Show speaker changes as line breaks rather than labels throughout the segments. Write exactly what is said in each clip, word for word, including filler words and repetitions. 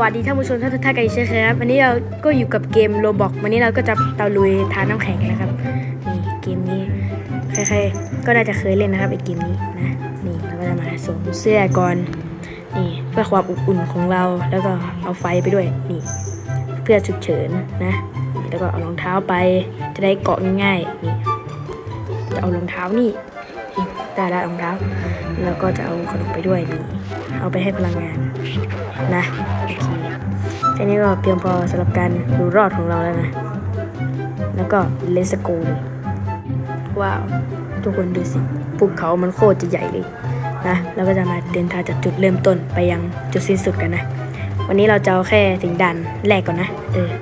วัสดีท่านผู้ชมทุกท่านกันอีกเช่นเคยครับวันนี้เราก็อยู่กับเกมโรบอกวันนี้เราก็จะตะลุยทานน้ำแข็งนะครับนี่เกมนี้ใครๆก็น่าจะเคยเล่นนะครับไอเกมนี้นะนี่เราก็จะมาสวมเสื้อก่อนนี่เพื่อความอบอุ่นของเราแล้วก็เอาไฟไปด้วยนี่เพื่อฉุกเฉินนะแล้วก็เอารองเท้าไปจะได้เกาะง่ายๆนี่จะเอารองเท้านี่ได้ได้รองเท้าแล้วก็จะเอาขนมไปด้วยนี่เอาไปให้พลังงานนะโอเคแค่นี้ก็เพียงพอสำหรับการดูรอดของเราแล้วนะแล้วก็เลสโกเลยว้าวทุกคนดูสิภูเขามันโคตรจะใหญ่เลยนะเราก็จะมาเดินทางจากจุดเริ่มต้นไปยังจุดสิ้นสุดกันนะวันนี้เราจะเอาแค่ถึงด่านแรกก่อนนะเออ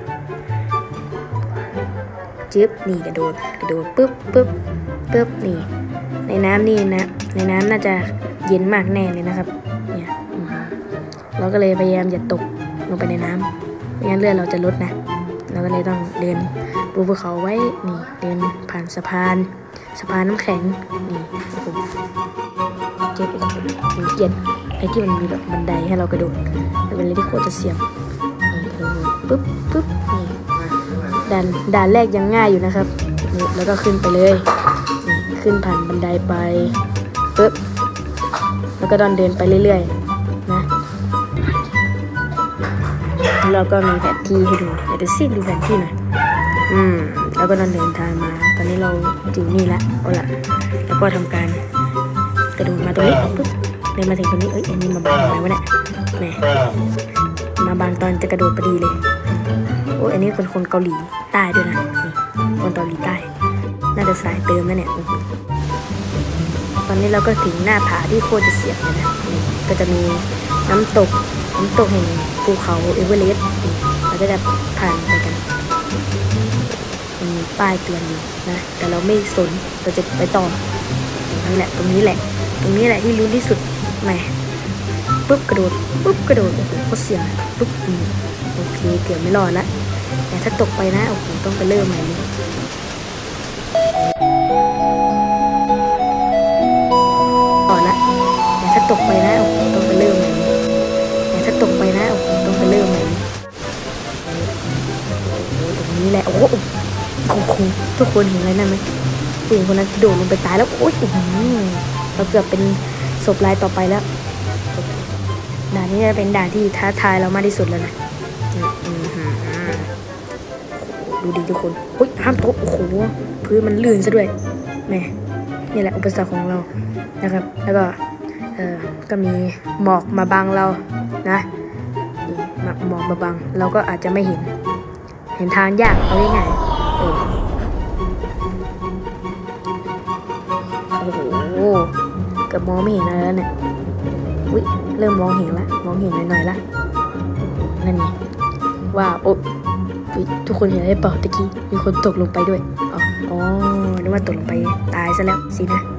จึ๊บนี่กระโดดกระโดดปึ๊บปึ๊บปึ๊บนี่ในน้ำนี่นะในน้ำน่าจะเย็นมากแน่เลยนะครับเนี่ยเราก็เลยพยายามอย่าตกลงไปในน้ำไม่งั้นเลือดเราจะลดนะเราก็เลยต้องเดินดูภูเขาไว้นี่เดินผ่านสะพานสะพานน้ำแข็งนี่โอ้โหเจ็บผมเกลียดไอ้ที่มันมีแบบบันไดให้เรากระโดดมันเป็นอะไรที่โคตรจะเสี่ยงนี่กระโดดปึ๊บปึ๊บนี่ด่านด่านแรกยังง่ายอยู่นะครับนี่แล้วก็ขึ้นไปเลยนี่ขึ้นผ่านบันไดไปปึ๊บแล้วก็ต้องเดินไปเรื่อยๆนะเราก็มีแผนที่ให้ดูเดี๋ยวดูซิดูแผนที่หน่อยอืมแล้วก็ต้องเดินทางมาตอนนี้เราอยู่นี่ละเอาละแล้วก็ทำการกระโดดมาตรงนี้ปุ๊บเดินมาถึงตรงนี้เอ้ยอันนี้มาบังอะไรวะเนี่ยแหมมาบังตอนจะกระโดดพอดีเลยโอ้ยอันนี้เป็นคนเกาหลีใต้ด้วยนะนี่คนเกาหลีใต้น่าจะสายเติมนะเนี่ยตอนนี้เราก็ถึงหน้าผาที่โคตรจะเสียบเลยนะนี่ก็จะมีน้ำตกน้ำตกแห่งภูเขาเอเวอเรสต์เราก็จะผ่านไปกันมีป้ายเตือนอยู่นะแต่เราไม่สนเราจะไปต่อนี่แหละตรงนี้แหละตรงนี้แหละที่ลุ้นที่สุดแหมปุ๊บกระโดดปุ๊บกระโดดโอ้โหโคตรเสียงปุ๊บโอเคเกือบไม่รอดละแต่ถ้าตกไปนะโอ้โหต้องไปเริ่มใหม่เลยต่อละแต่ถ้าตกไปนะโอ้โหต้องไปเริ่มใหม่เลยแต่ถ้าตกไปนะโอ้โหต้องไปเริ่มใหม่เลยตรงนี้แหละโอ้โหโอ้โหทุกคนเห็นอะไรนั่นไหมผู้หญิงคนนั้นโดดลงไปตายแล้วโอ๊ยเราเกือบเป็นศพรายต่อไปแล้วด่านนี้จะเป็นด่านที่ท้าทายเรามากที่สุดแล้วนะดูดีทุกคนโอ๊ยห้ามตกโอ้โหพื้นมันลื่นซะด้วยแม่นี่แหละอุปสรรคของเรานะครับแล้วก็เออก็มีหมอกมาบังเรานะหมอกมาบังเราก็อาจจะไม่เห็นเห็นทางยากเอาง่ายๆเออโอ้โหเกือบมองไม่เห็นอะไรแล้วเนี่ยอุ้ยเริ่มมองเห็นละมองเห็นหน่อยๆละนั่นไงว้าวโอ้ทุกคนเห็นอะไรเปล่าตะกี้มีคนตกลงไปด้วยอ๋ออ๋อนึกว่าตกลงไปตายซะแล้วสินะ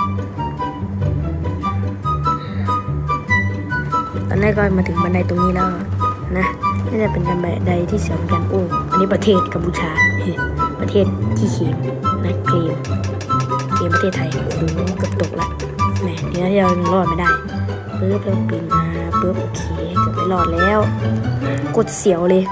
ตอนแรกก็มาถึงบันไดตรงนี้แล้วนะน่าจะเป็นบันไดที่เสียวเหมือนกันโอ้อันนี้ประเทศกัมพูชาประเทศที่เข็มนะเกมเกมประเทศไทยโอ้โหเกือบตกละแหมเดี๋ยวเรายังรอดไม่ได้ปึ๊บเราปีนมาปึ๊บโอเคเกือบไม่รอดแล้วกดเสียวเลย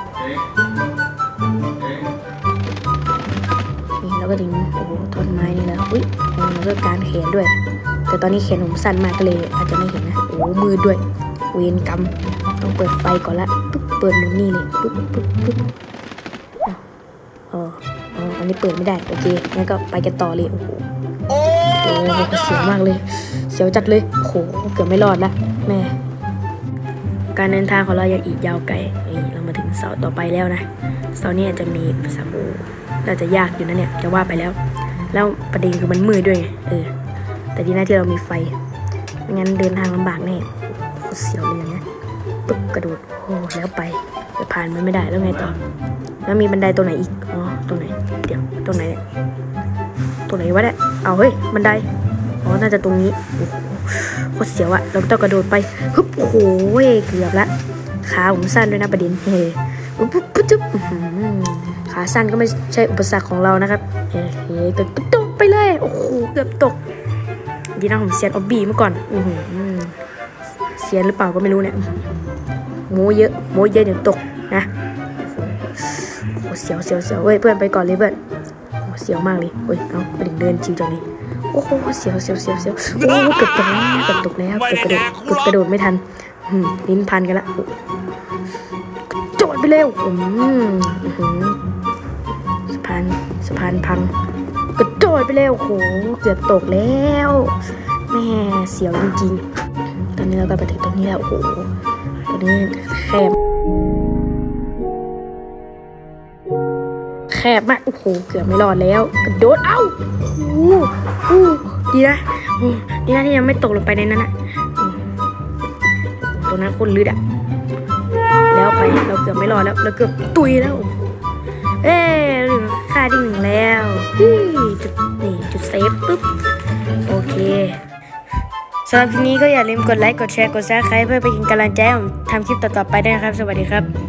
นี่เราก็ถึงโอ้โหท่อนไม้นี่แล้วอุ้ยเราก็การแขนด้วยแต่ตอนนี้แขนผมสั้นมากก็เลยอาจจะไม่เห็นนะโอ้มือด้วยเวรกรรมต้องเปิดไฟก่อนละปึ๊บเปิดมุมนี่เลยปึ๊บปึ๊บปึ๊บอ๋ออ๋ออันนี้เปิดไม่ได้โอเคงั้นก็ไปกันต่อเลยโอ้โหโอ้โหเสียวมากเลยเสียวจัดเลยโอ้โหเกือบไม่รอดละแม่การเดินทางของเรายังอีกยาวไกลนี่เรามาถึงเสาต่อไปแล้วนะเสานี้อาจจะมีภาษาโบน่าจะยากอยู่นะเนี่ยจะว่าไปแล้วแล้วประเด็นคือมันมืดด้วยเออแต่ดีนะที่เรามีไฟไม่งั้นเดินทางลำบากแน่โคตรเสียวเลยนะปึ๊บกระโดดโอ้แล้วไปจะผ่านมันไม่ได้แล้วไงต่อแล้วมีบันไดตัวไหนอีกอ๋อตรงไหนเดี๋ยวตรงไหนเนี่ยตรงไหนวะเนี่ยเอาเฮ้ยบันไดอ๋อน่าจะตรงนี้โคตรเสียวอะเราต้องกระโดดไปฮึบโอ้โหเกือบละขาผมสั้นด้วยนะประเด็นเฮ้ปุ๊บปุ๊บปุ๊บขาสั้นก็ไม่ใช่อุปสรรคของเรานะครับเฮ้ยเกือบตกไปเลยโอ้โหเกือบตกดีนะผมเซียนออบบี้เมื่อก่อนเซียนหรือเปล่าก็ไม่รู้เนี่ยโม้เยอะโม้เยอะเดี๋ยวตกนะโอ้เสียวเสียวเสียวเว้ยเพื่อนไปก่อนเลยเพื่อนโอ้เสียวมากเลยเฮ้ยเอาไปถึงเดินชิวจังเลยโอ้โหเสียวเสียวเสียวเสียวโอ้เกือบตกแล้วเกือบตกแล้วเกือบกระโดดเกือบกระโดดไม่ทันลิ้นพันกันละโจดไปเร็วอืมสะพานสะพานพังกระโดดไปเร็วโหเกือบตกแล้วแม่เสียวจริงๆตอนนี้เราก็ไปถึงตรงนี้แล้วโอ้โหตอนนี้แคบแคบมากโอ้โหเกือบไม่รอดแล้วกระโดดเอ้าโอ้โหดีนะดีนะที่ยังไม่ตกลงไปในนั้นอ่ะตรงนั้นคนลึกอ่ะแล้วไปเราเกือบไม่รอดแล้วเราเกือบตุยแล้วเอ๊ะค่าที่หนึ่งแล้วจุดนี่จุดเซฟปุ๊บโอเคสำหรับคลิปนี้ก็อย่าลืมกดไลค์กดแชร์กดซับสไครป์เพื่อเป็นกำลังใจให้ผมทำคลิปต่อๆไปด้วยนะครับสวัสดีครับ